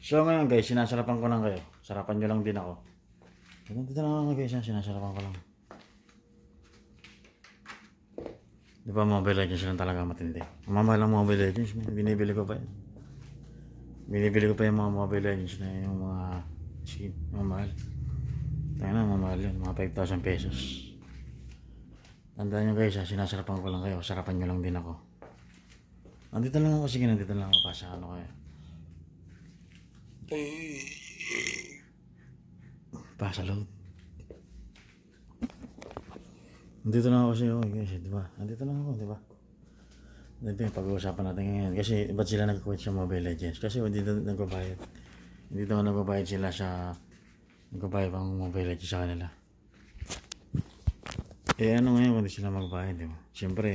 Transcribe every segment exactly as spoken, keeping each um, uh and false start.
So ngayon guys, sinasarapan ko lang kayo. Sarapan nyo lang din ako. Dito lang ako guys, sinasarapan ko lang. Di ba Mobile Legends lang talaga matindi? Mamahal lang Mobile Legends, binibili ko pa yan. Binibili ko pa yung mga Mobile Legends na yung mga skin, mamahal. Tayo na, mamahal yun, mga five thousand pesos. Tandaan nyo guys, ha, sinasarapan ko lang kayo, sarapan nyo lang din ako. Nandito lang ako, sige nandito lang ako, pasa ano kayo. Pasa load. Nandito lang ako kasi oh, guys, di ba? Nandito lang ako, di ba? Ito yung pag-uusapan natin ngayon. Kasi ba't sila nag-quit sa Mobile Legends? Kasi hindi dito nagbabayad. Hindi dito nagbabayad sila sa nagbabayad pang Mobile Legends sa kanila. Eh ano ngayon kung hindi sila magbayad, di ba? Siyempre,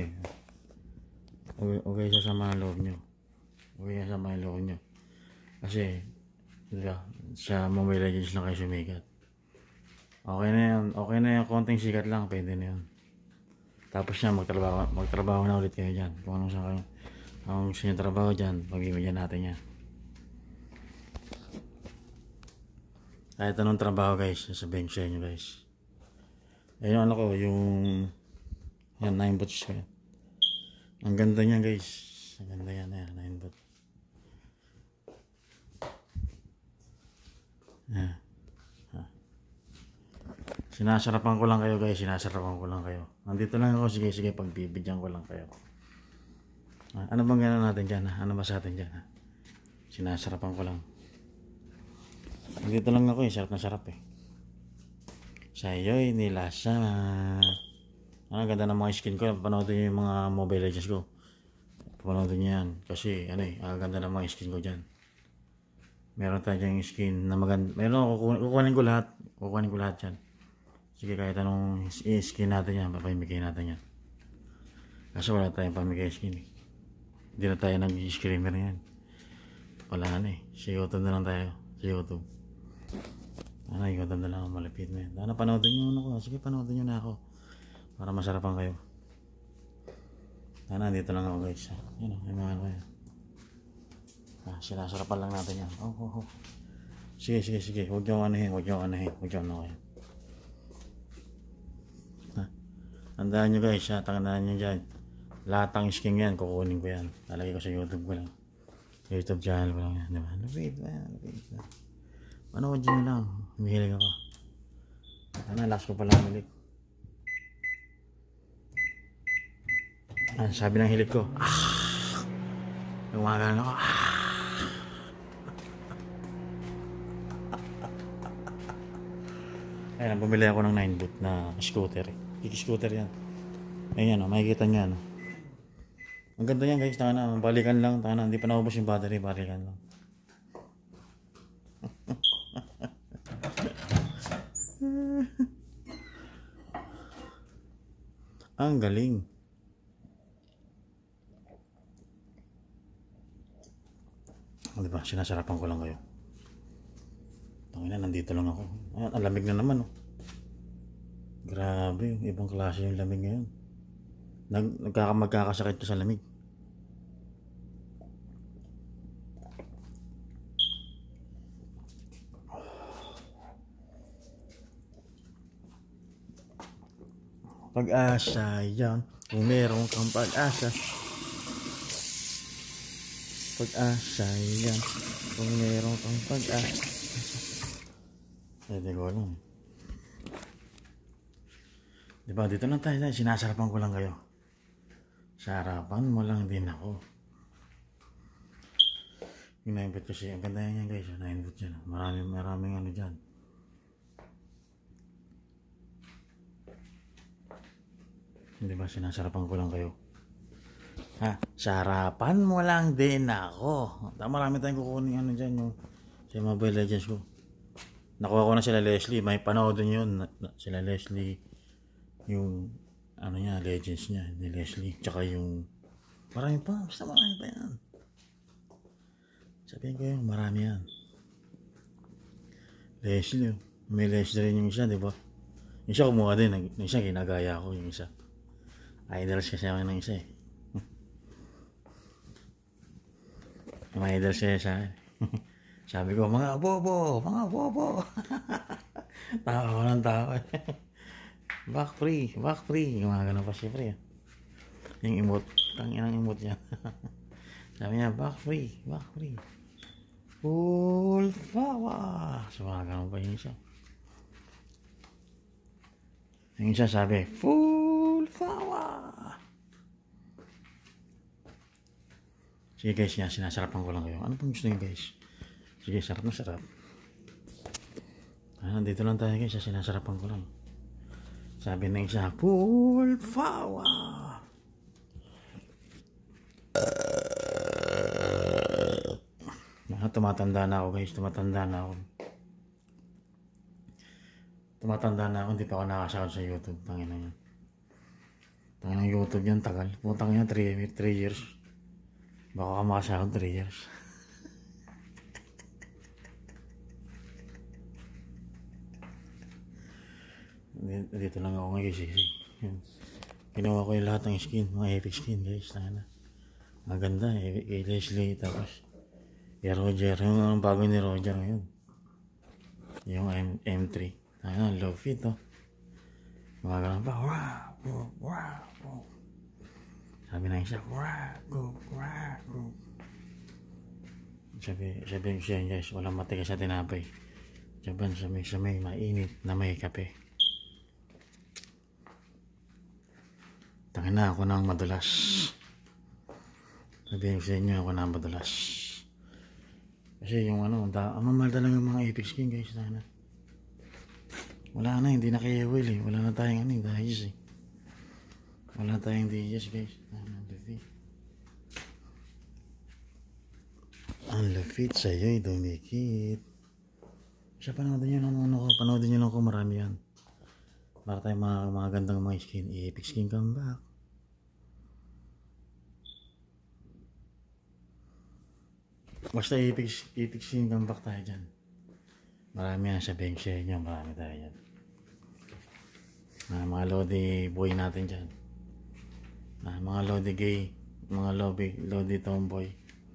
okay siya sa mga loob nyo. Okay siya sa mga loob nyo. Kasi, di ba, sa Mobile Legends lang kayo sumikat. Okay na yan. Okay na yan. Konting sikat lang. Pwede na yan. Tapos siya, magtrabaho, magtrabaho na ulit kayo dyan. Kung anong sa kayo, anong sa inyong trabaho dyan, pagbibigyan natin yan. Kahit anong trabaho guys, sasabihin ko sa inyo guys. Ayun ano ko, yung yan, nine boots ko yan. Ang ganda niya guys. Ang ganda yan, yan, nine boots. Yan. Sinasarapan ko lang kayo guys, sinasarapan ko lang kayo. Nandito lang ako, sige sige, pagbibigyan ko lang kayo. Ah, ano bang gano'n natin dyan ha? Ano ba sa atin dyan ha? Sinasarapan ko lang. Nandito lang ako eh, sarap na sarap eh. Sa'yo'y nilasa. Ano, ganda ng mga skin ko, panoodin nyo yung mga Mobile Legends ko. Panoodin nyo yan, kasi ano eh, ang ganda ng mga skin ko dyan. Meron tayo dyan yung skin na maganda. Meron, kukunin, kukunin ko lahat. Kukunin ko lahat dyan. Sige, kahit anong skin natin yan, papamigay natin yan. Kasi wala tayong pamigay skin eh. Hindi na tayo nag-screamer yan. Wala na eh. Sa YouTube na lang tayo. Sa YouTube. Ano, YouTube na lang ako, malapit na yan. Ano, panoodin nyo na ako. Sige, panoodin nyo na ako. Para masarapan kayo. Ano, dito lang ako guys. Yan o, yung mga ano yan. Ah, sinasarapan lang natin yan. Oh, oh, oh. Sige, sige, sige. Huwag nyo anahin, huwag nyo anahin. Huwag nyo anahin. Tandaan nyo guys ha, tandaan nyo dyan. Lahat ng skin yan, kukunin ko yan. Lalagay ko sa YouTube ko lang. YouTube channel ko lang yan, diba? Lapit ba yan, lapit ba? Panood nyo lang, humihilig ako. Ano, last ko pala humilig. Ah, sabi ng hilig ko, ah! Lumagalan ako, ah! Ayan, bumili ako ng nine boot na scooter eh. Kiki-scooter yan. Ayan o, makikita nyo yan. Ang ganda yan guys, taka na, balikan lang, taka na, hindi pa naubos yung battery, balikan lang. Ang galing. O diba, sinasarapan ko lang kayo. Tangina, nandito lang ako. Ayan, ang lamig na naman oh. Grabe, ibang klase yung lamig ngayon. Nag, nagkakamagkakasakit ko sa lamig. Pag-asa yan, kung meron kang pag-asa. Pag-asa yan, kung meron kang pag-asa. Pwede ko alam. Diba, dito lang tayo, sinasarapan ko lang kayo. Sarapan mo lang din ako. Yung nine boot kasi, ang ganda yan guys, nine boot yan. Maraming, maraming ano dyan. Diba, sinasarapan ko lang kayo. Ha, sarapan mo lang din ako. Marami tayong kukunin ano dyan, yung sa Mobile Legends ko. Nakuha ko na sila Leslie, may panoodin yun. Sila Leslie. Yung ano niya, legends niya ni Leslie, tsaka yung marami pa, basta marami pa yan. Sabihin ko yung marami yan. Leslie, may Leslie rin yung isa, diba? Yung isa kumuha din, yung isa ginagaya ko, yung isa idols kasi ako ng isa eh. May idols siya sa akin. Sabi ko, mga bobo, mga bobo. Tawa ko ng tawa. Back free, back free. Gumagano pa si Free. Yung emote, tangin ang emote niya. Sabi niya, back free, back free. Full power. Gumagano pa yung isa. Yung isa sabi, full power. Sige guys, yan, sinasarapan ko lang kayo. Ano pang gusto niyo guys? Sige, sarap na sarap. Ah, dito lang tayo guys, sinasarapan ko lang. Sabi na isa, full power. Uh, tumatanda na ako guys, tumatanda na ako. Tumatanda na ako, hindi pa ako nakasahod sa YouTube. Tangin na yan. Tangin ng YouTube yan, tagal. Putang yan, three years. Baka ka makasahod three years. Dito lang ako ngayon guys. Ginawa ko yung lahat ng skin, mga epic skin guys. Tangin na. Maganda eh, kay Leslie, tapos kay Roger, yung bago ni Roger ngayon. Yung M three. Tangin na, low fit oh. Magagalang pa, wow, wow, wow. Sabi na siya, wow, go, wow, go. Sabi, sabi siya guys, walang matigas sa tinapay. Sabi sa may, sa may mainit na may kape. Tangin na ako nang madulas. Sabihin ko sa inyo ako nang madulas. Kasi yung ano, ang mamahal talaga mga epic skin guys. Na. Wala na, hindi na kaya will eh. Wala na tayong ano, dahil eh. Wala tayong D J S guys. Ang lafit sa'yo, dumikit. Siya panoodin nyo lang ano ko, panoodin nyo lang ko marami yan. Para tayo mga, mga gandang mga skin, epic skin comeback. Basta epic, epic skin comeback tayo dyan. Marami yan sa bench nyo, marami tayo dyan. Ah, mga Lodi boy natin dyan. Ah, mga Lodi gay, mga Lodi, Lodi tomboy.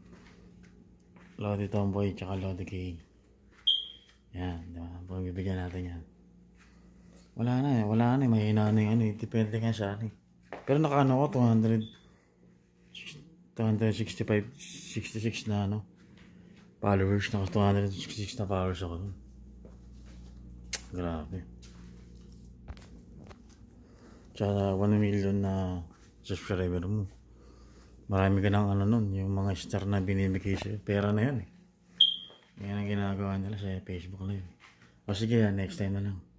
Lodi tomboy, tsaka Lodi gay. Yan, diba? Pagbibigyan natin yan. Wala na eh, wala na eh, may hinaan yung ano eh, depende nga sa ano eh. Pero nakaano ko, two hundred, two sixty-five, sixty-six na ano, followers, naka two hundred sixty-six na followers ako dun. Grabe. Tsaka one million na subscriber mo. Marami ka ng ano nun, yung mga star na binibigay sa'yo, pera na yan eh. Yan ang ginagawa nila sa Facebook Live. O sige, next time na lang.